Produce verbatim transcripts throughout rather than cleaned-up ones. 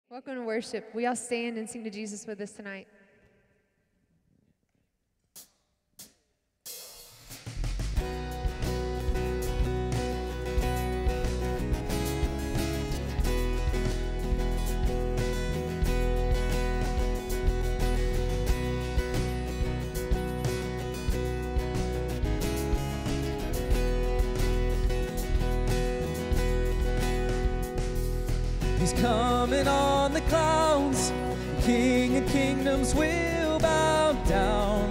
Welcome to worship. We all stand and sing to Jesus with us tonight. He's coming on the clouds, King of kingdoms will bow down.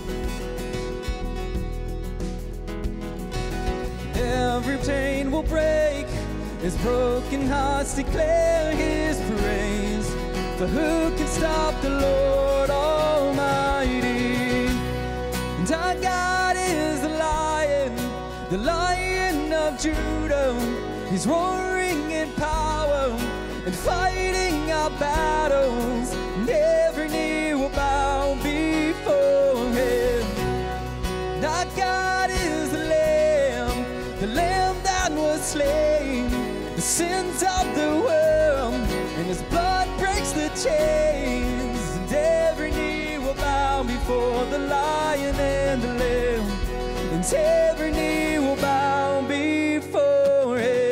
Every chain will break, as broken hearts declare his praise. For who can stop the Lord Almighty? And our God is the Lion, the Lion of Judah. He's roaring in power and fighting our battles, and every knee will bow before him. And our God is the Lamb, the Lamb that was slain, the sins of the world, and his blood breaks the chains, and every knee will bow before the Lion and the Lamb, and every knee will bow before him.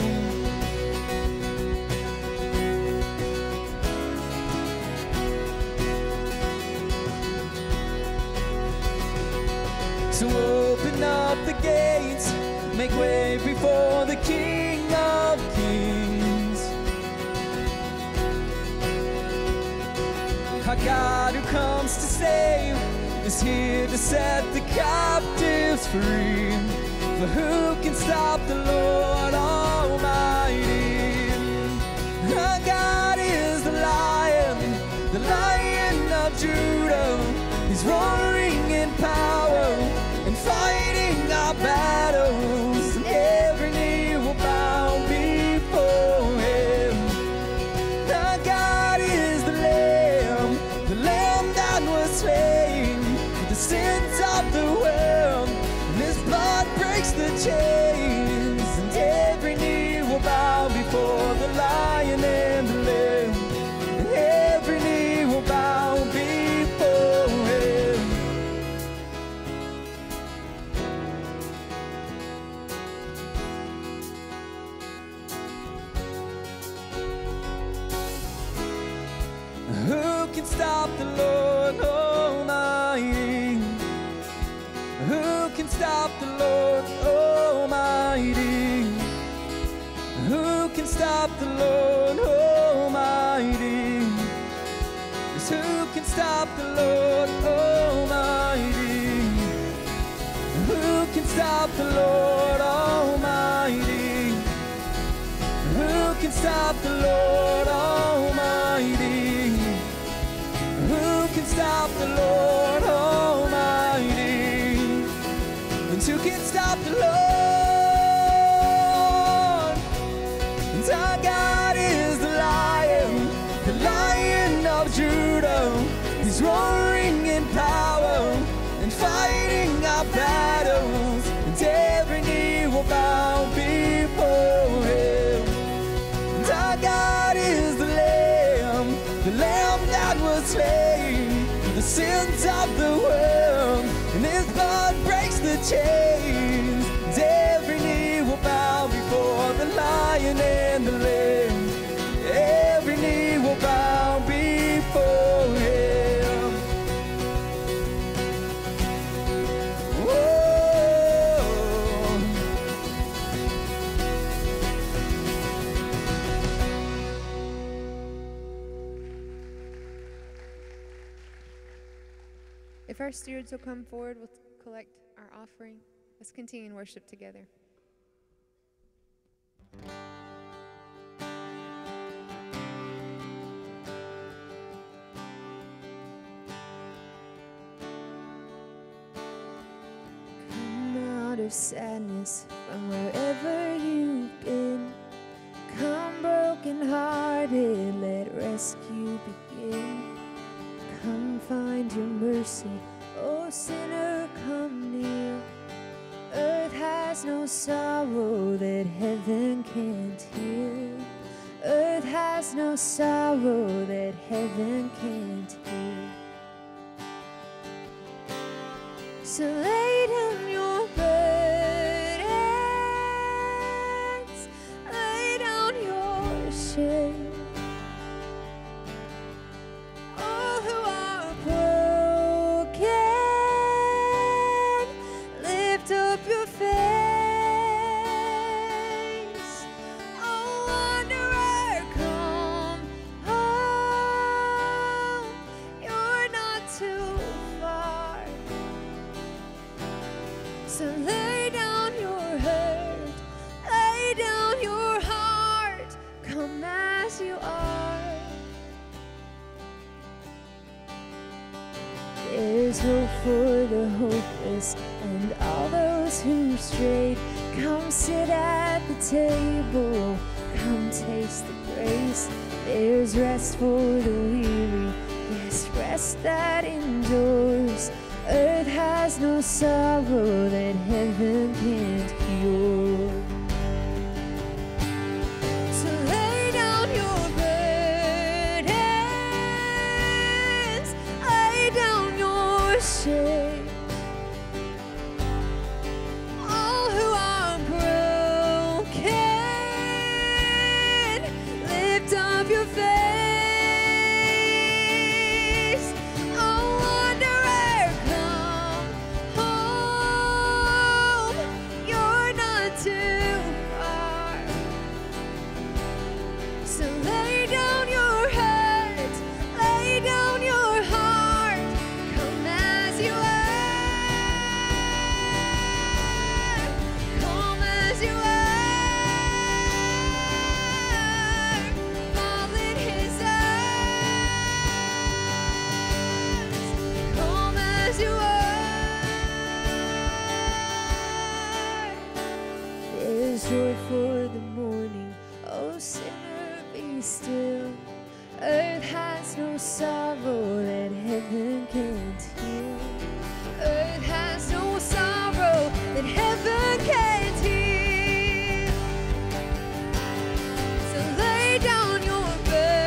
So open up the gates, make way before the King of Kings. Our God who comes to save is here to set the captives free. For who can stop the Lord Almighty? Our God is the Lion, the Lion of Judah. He's roaring in power and fighting our battles, and every knee will bow before him. Our God is the Lamb, the Lamb that was slain for the sins of the world, and his blood breaks the chains, and every knee will bow before the Lion and the Lamb, and every knee will bow before him. Who can stop the Lord Almighty? Who can stop the Lord Almighty? Who can stop the Lord Almighty? Yes, who can stop the Lord Almighty? Who can stop the Lord Almighty? Who can stop the Lord Almighty? Who can stop the Lord Almighty? And who can stop the Lord? And our God is the Lion, the Lion of Judah. He's roaring in power and fighting our battles, and every knee will bow before him. And our God is the Lamb, the Lamb that was slain for the sins of the world, and his blood breaks the chains, and every knee will bow before the Lion and the Lamb. Every knee will bow before him. Whoa. If our stewards will come forward, we'll collect our offering. Let's continue in worship together. Come out of sadness from wherever you've been. Come broken hearted, let rescue begin. Come find your mercy, oh sinner, come near. Earth has no sorrow that heaven can't heal. Earth has no sorrow that heaven can't heal. So lay down your burdens, lay down your shame. All who are broken, lift up your face. Oh, wanderer, come home. You're not too far. So lay down your hurt, lay down your heart, come as you are. There's hope for the hopeless and all those who strayed. Come sit at the table, come taste the grace. There's rest for the weary, yes, rest that endures. Earth has no sorrow that heaven can't cure. So lay down your burdens, lay down your shame. All who are broken, lift up your face. Oh, wanderer, come home. You're not too far. So lay down your hurt, lay down your heart, come as you are, come as you are, fall in His arms, come as you are. There's joy for the morning, oh sinner, be still. Earth has no sorrow that heaven can't heal. Earth has no sorrow that heaven can't heal. So lay down your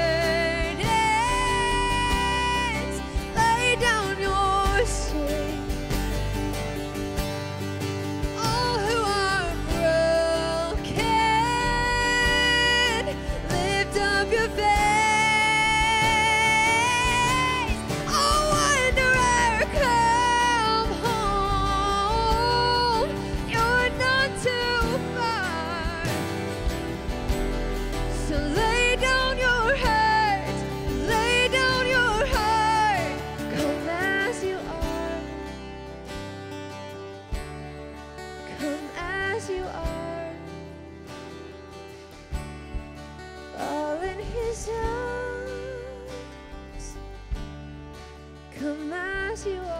burdens, lay down your shame. All who are broken, lift up your face. Oh, wanderer, come home. You're not too far. So lay down your hurt, lay down your heart, come as you are, come as you are, fall in His arms, come as you are.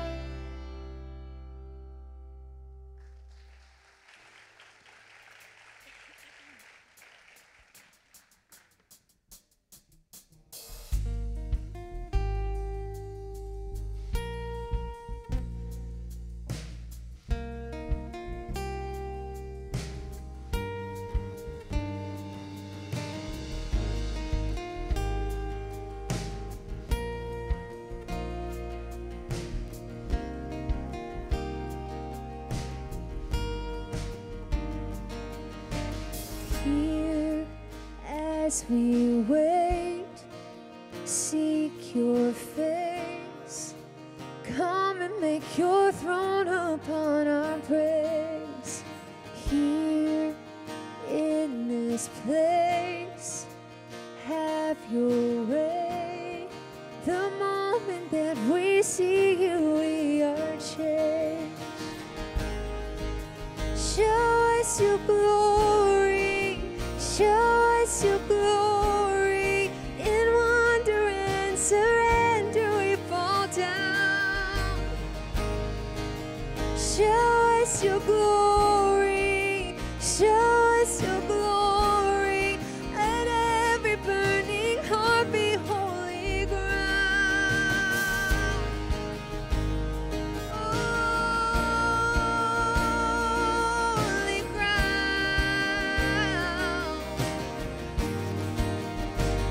Here as we wait, seek your face. Come and make your throne upon our praise. Here in this place, have your way. The moment that we see you, we are changed. Show us your glory, show us your glory. In wonder and surrender we fall down. Show us your glory, show us your glory. Let every burning heart be holy ground. Holy ground.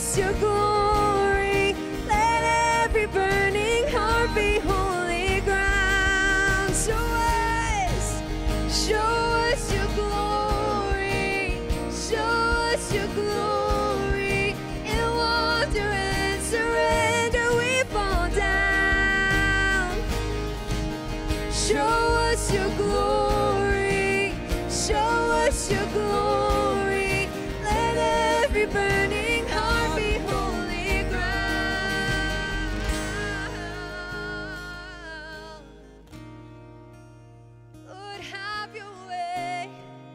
us your glory. Let every burning heart be holy ground. Show us, show us your glory. Show us your glory. In wonder and surrender we fall down. Show us your glory. Show us your glory. Let every burning heart be holy ground. Lord, have your way.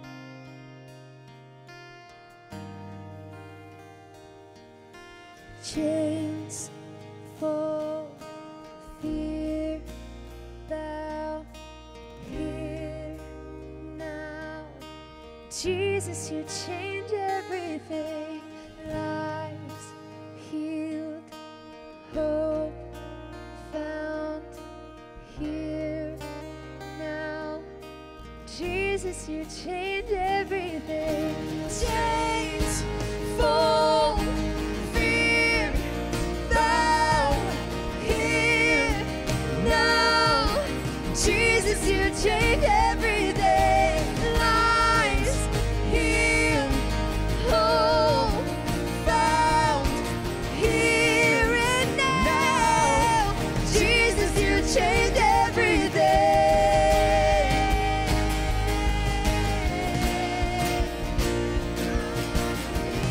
Chains fall, fear bow here now. Jesus, you change everything. Lives healed, hope found here now. Jesus, you change everything. Chains fall, fear bow here now. Jesus, you change everything. Lives healed, hope found here and now. Jesus, you change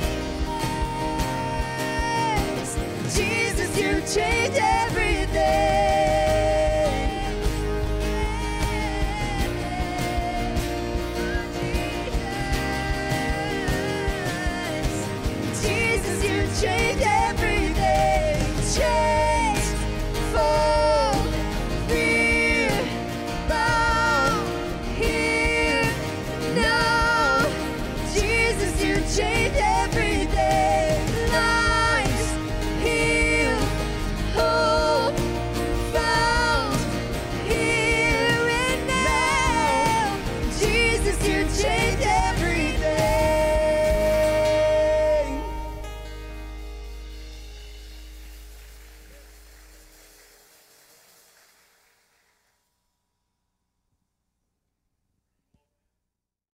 everything. Jesus, you change everything.